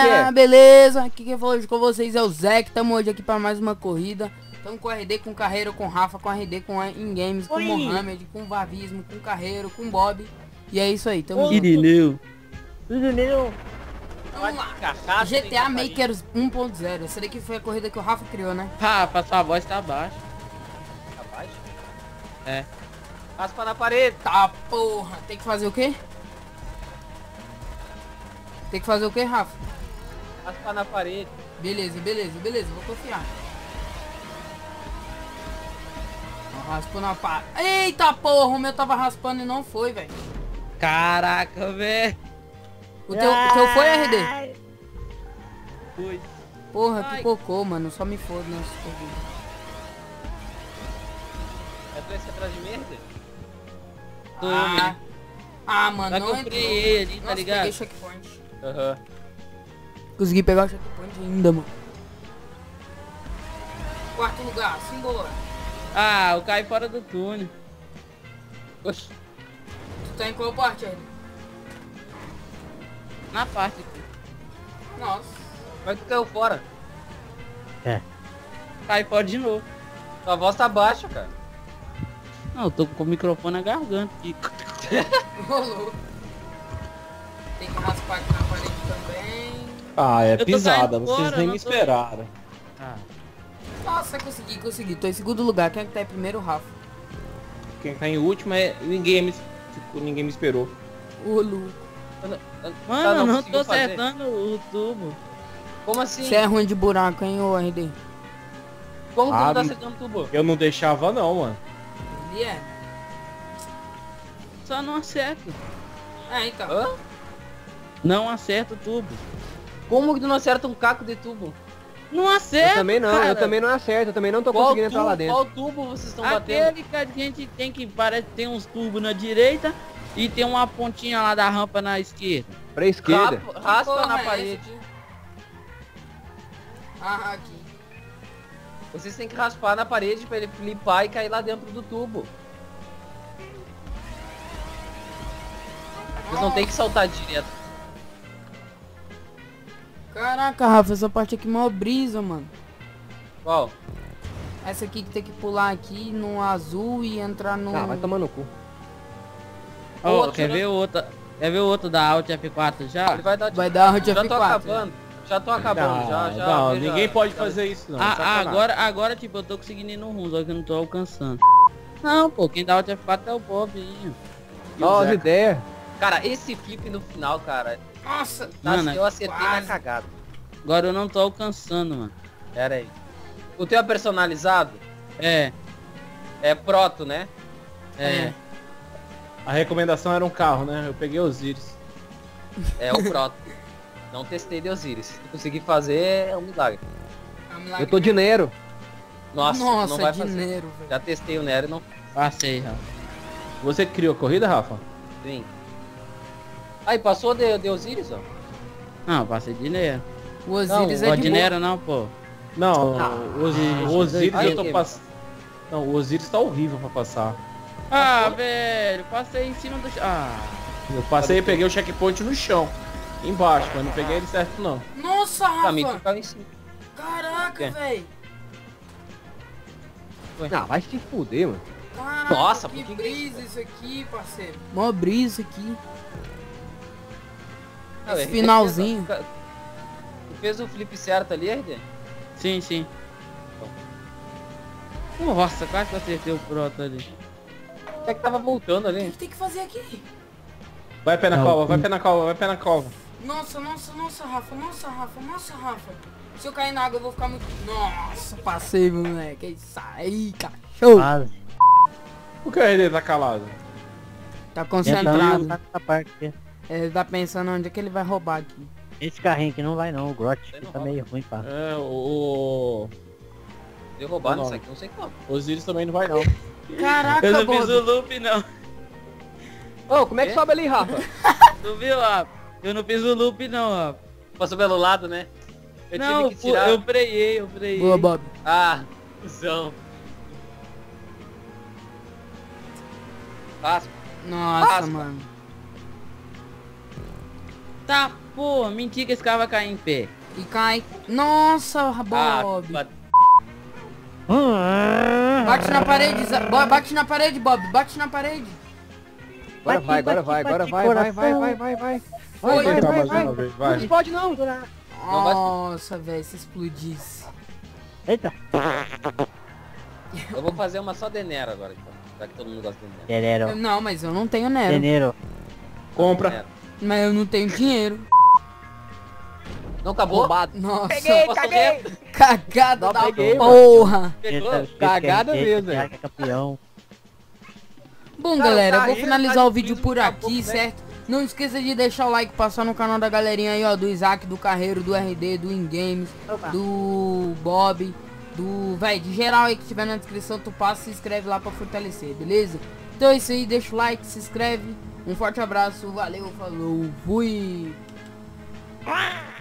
beleza? Aqui quem falou hoje com vocês é o Zé, que estamos hoje aqui para mais uma corrida. Estamos com RD, com Carreiro, com Rafa, com RD, com InGames, com Mohamed, com Vavismo, com Carreiro, com Bob. E é isso aí, tamo junto. Irineu. Vamos lá. GTA Makers 1.0. Essa daqui foi a corrida que o Rafa criou, né? Rafa, sua voz tá baixa. Tá baixo? É. Raspa na parede. Tá, porra. Tem que fazer o quê? Tem que fazer o quê, Rafa? Raspa na parede. Beleza, vou confiar. Raspou na pá. Eita porra, o meu tava raspando e não foi, velho. Caraca, velho. O teu foi, RD? Foi. Porra, Ai. que cocô, mano. Só me foda nessa corrida. É tu esse atrás de mim, RD? Mano, Só não que eu entrou. freei ali, tá Nossa, ligado? peguei checkpoint. Aham. Consegui pegar o checkpoint ainda, mano. Quarto lugar, simbora. Ah, eu caí fora do túnel. Oxi. Tu tá em qual parte, RD? Na parte aqui. Nossa. Como é que tu caiu fora? Caí fora de novo. Tua voz tá baixa, cara. Não, eu tô com o microfone na garganta aqui. Rolou. Tem que raspar aqui na parede também. Ah, é tô pisada, caindo vocês fora, nem não me tô- esperaram. Ah, Nossa, consegui. Tô em segundo lugar. Quem é que tá em primeiro? O Rafa. Quem tá em último é ninguém me esperou. O Lu. mano, eu não conseguiu tô fazer. acertando o tubo. Como assim? Você é ruim de buraco, hein, ô RD? Como tu não tá Ah, acertando tubo? Eu não deixava não, mano. Ele é. Só não acerto. Então. Hã? Não acerto o tubo. Como que tu não acerta um caco de tubo? Não acerto, Eu também não, cara. eu também não acerto, eu também não tô Qual conseguindo entrar tubo, lá dentro. qual tubo vocês estão batendo? Aquele que a gente tem que parece que tem uns tubos na direita e tem uma pontinha lá da rampa na esquerda. Pra esquerda. Raspa Porra, na é parede. esse aqui? Ah, aqui. Vocês têm que raspar na parede pra ele flipar e cair lá dentro do tubo. Vocês não tem que saltar direto. Caraca, Rafa, essa parte aqui é mó brisa, mano. Qual? Essa aqui que tem que pular aqui no azul e entrar no... Ah, vai tomar no cu. Ó, Outro, quer né? ver o outro? Quer ver o outro da Alt F4 já? Ele vai dar Vai dar Alt Já tô F4. acabando. Já tô acabando, já. Não, veja- ninguém pode fazer isso não. sacanagem. Agora tipo eu tô conseguindo ir no rumo, só que eu não tô alcançando. Não, pô, quem dá Alt F4 é o Bobinho. E o Ó, as Zeca? ideias. Cara, esse flip no final, cara. Nossa. Mano, eu acertei quase. na cagada. Agora eu não tô alcançando, mano. Pera aí. O teu é personalizado? É, É proto, né? é. A recomendação era um carro, né? Eu peguei os Osiris. É o proto. Não testei de Osiris. Se tu conseguir fazer, é um milagre. É um milagre. Eu tô de Nero. Nossa, não vai fazer. dinheiro, velho. Já testei o Nero e não. Passei, Rafa. Você que criou a corrida, Rafa? Sim. Aí, passou de Osiris, ó. Não, passei de Nero. O Osiris Não, é Ó, de de boa. Nero não, pô. Não, Ah, o Osiris aí, eu tô aí, passando. Não, o Osiris tá horrível pra passar. Ah, velho, passei em cima do... Ah, Eu passei e peguei o checkpoint no chão. Embaixo, mas não peguei ele certo não. Nossa, Pra mim, tu Rafa. ficava em cima. Caraca, É. velho. Ah, vai se fuder, mano. Caraca, Nossa, que por que brisa isso aqui, parceiro. Mó brisa aqui. Não, Esse RD finalzinho. Tu fez o flip certo ali, RD? sim, sim. Nossa, quase que eu acertei o proto ali. Até que tava voltando O ali. que tem que fazer aqui? Vai pé na Não, cova, vai pé na cova, vai pé na cova. Nossa, Rafa. Se eu cair na água, eu vou ficar muito... Nossa, passei, moleque. É isso aí, cachorro. Por que o RD tá calado? Tá concentrado. Essa parte aqui. Ele tá pensando onde é que ele vai roubar aqui. Esse carrinho aqui não vai não, o Grot Ele não tá rouba. meio ruim, pá. É, o Deu roubar Não. nisso aqui, não sei como. Osiris também não vai não. Caraca, Eu não fiz Bob. o loop, não. Ô, como é que É? sobe ali, Rafa? Tu viu, Rafa? Eu não fiz o loop, não, Rafa. Passou pelo lado, né? Eu Não, tive que tirar. eu freiei. Boa, Bob. Ah, cuzão. Raspa. Nossa, Raspa. mano. Tá, Pô, mentira que esse cara vai cair em pé. E cai. Nossa, Bob. Bate na parede, bate na parede, Bob. Bate na parede. Agora vai, agora vai, agora vai, vai, vai, vai, vai, vai. Foi. Vai, Tentar vai, mais vai. uma vez, Não vai. explode não. Nossa, velho, se explodisse. Eita. Eu vou fazer uma só de Nero agora, então. Já que todo mundo gosta de Nero. Denero. Não, mas eu não tenho Nero. Denero. Compra. Nero. Mas eu não tenho dinheiro. Não acabou? Nossa, Caguei. cagada Não da peguei, porra. Pegou? Cagada mesmo, velho. É campeão. Bom, Cara, galera, eu vou carreira finalizar tá o vídeo difícil, por tá aqui, pouco, né? certo? Não esqueça de deixar o like, passar no canal da galerinha aí, ó, do Isaac, do Carreiro, do RD, do InGames, do Bob, do... Véi, de geral aí que tiver na descrição, tu passa e se inscreve lá pra fortalecer, beleza? Então é isso aí, deixa o like, se inscreve, um forte abraço, valeu, falou, fui!